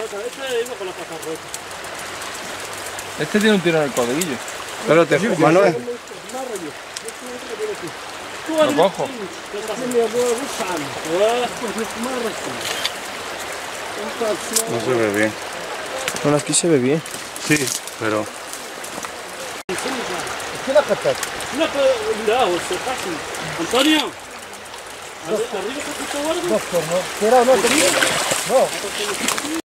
Este tiene un tiro en el codiguillo. Pero te Manuel. Lo cojo. No se ve bien. Bueno, aquí se ve bien. Sí, pero... Antonio, arriba está tu guarda. No, no.